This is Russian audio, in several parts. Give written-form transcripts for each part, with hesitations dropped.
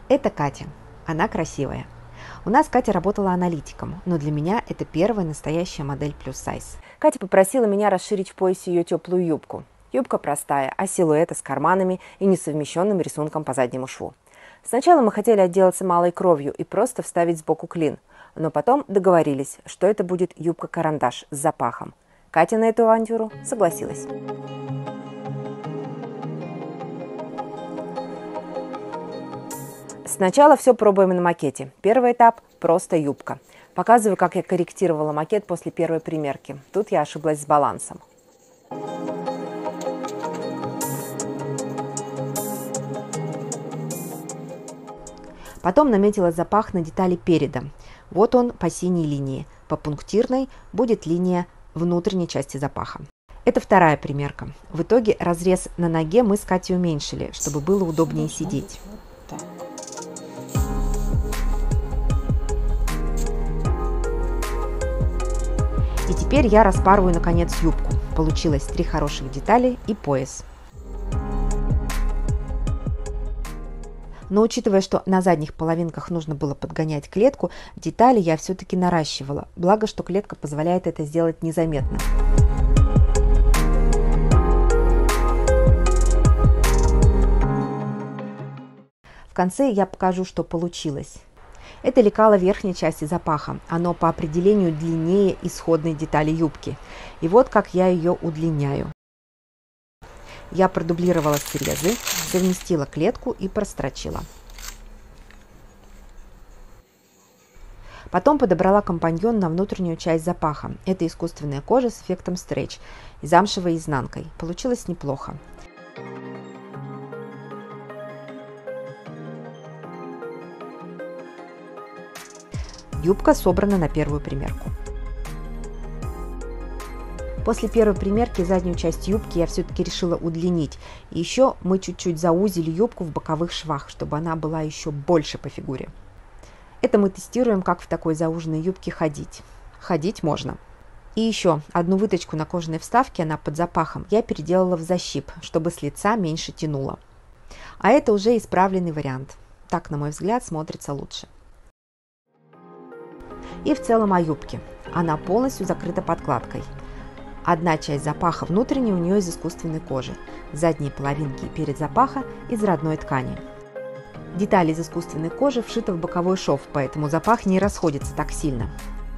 Это Катя. Она красивая. У нас Катя работала аналитиком, но для меня это первая настоящая модель плюс-сайз. Катя попросила меня расширить в поясе ее теплую юбку. Юбка простая, а силуэта с карманами и несовмещенным рисунком по заднему шву. Сначала мы хотели отделаться малой кровью и просто вставить сбоку клин, но потом договорились, что это будет юбка-карандаш с запахом. Катя на эту авантюру согласилась. Сначала все пробуем на макете. Первый этап – просто юбка. Показываю, как я корректировала макет после первой примерки. Тут я ошиблась с балансом. Потом наметила запах на детали переда. Вот он по синей линии. По пунктирной будет линия внутренней части запаха. Это вторая примерка. В итоге разрез на ноге мы с Катей уменьшили, чтобы было удобнее сидеть. И теперь я распарываю наконец юбку. Получилось 3 хороших детали и пояс. Но учитывая, что на задних половинках нужно было подгонять клетку, детали я все-таки наращивала. Благо, что клетка позволяет это сделать незаметно. В конце я покажу, что получилось. Это лекало верхней части запаха. Оно по определению длиннее исходной детали юбки. И вот как я ее удлиняю. Я продублировала срезы, совместила клетку и прострочила. Потом подобрала компаньон на внутреннюю часть запаха. Это искусственная кожа с эффектом стретч и замшевой изнанкой. Получилось неплохо. Юбка собрана на первую примерку. После первой примерки заднюю часть юбки я все-таки решила удлинить. И еще мы чуть-чуть заузили юбку в боковых швах, чтобы она была еще больше по фигуре. Это мы тестируем, как в такой зауженной юбке ходить. Ходить можно. И еще одну выточку на кожаной вставке, она под запахом, я переделала в защип, чтобы с лица меньше тянуло. А это уже исправленный вариант. Так, на мой взгляд, смотрится лучше. И в целом о юбке. Она полностью закрыта подкладкой. Одна часть запаха внутренняя у нее из искусственной кожи, задние половинки и перед запаха из родной ткани. Деталь из искусственной кожи вшита в боковой шов, поэтому запах не расходится так сильно.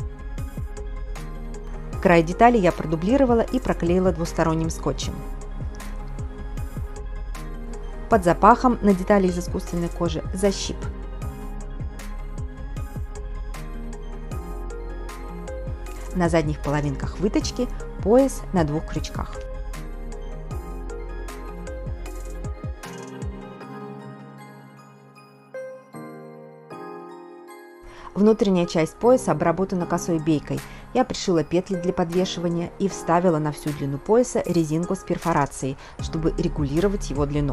Край детали я продублировала и проклеила двусторонним скотчем. Под запахом на детали из искусственной кожи защип. На задних половинках выточки пояс на 2 крючках. Внутренняя часть пояса обработана косой бейкой. Я пришила петли для подвешивания и вставила на всю длину пояса резинку с перфорацией, чтобы регулировать его длину.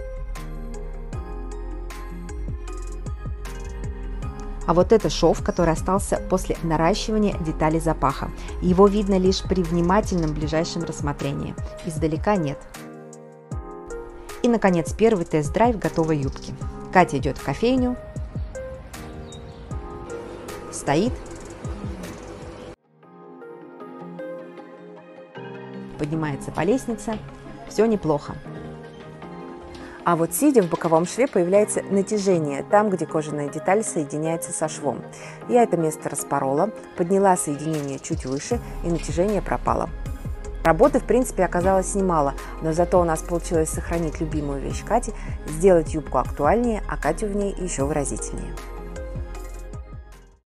А вот это шов, который остался после наращивания детали запаха. Его видно лишь при внимательном ближайшем рассмотрении. Издалека нет. И, наконец, первый тест-драйв готовой юбки. Катя идет в кофейню. Стоит. Поднимается по лестнице. Все неплохо. А вот сидя в боковом шве появляется натяжение, там, где кожаная деталь соединяется со швом. Я это место распорола, подняла соединение чуть выше, и натяжение пропало. Работы, в принципе, оказалось немало, но зато у нас получилось сохранить любимую вещь Кати, сделать юбку актуальнее, а Катю в ней еще выразительнее.